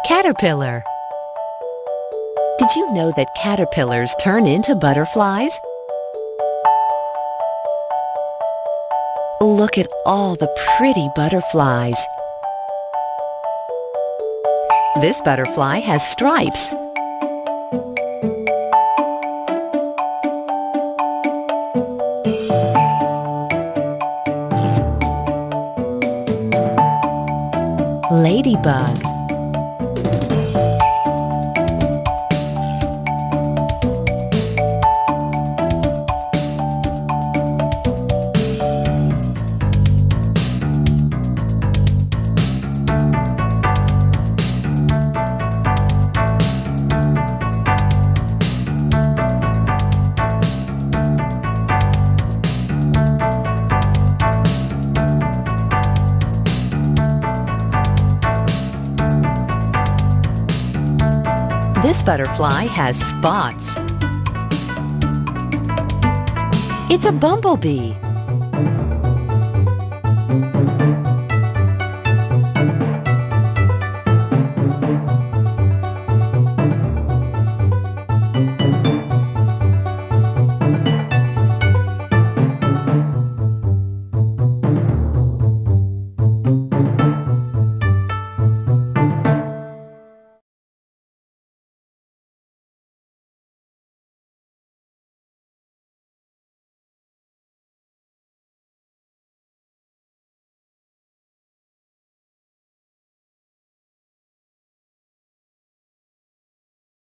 Caterpillar. Did you know that caterpillars turn into butterflies? Look at all the pretty butterflies. This butterfly has stripes. Ladybug. This butterfly has spots. It's a bumblebee.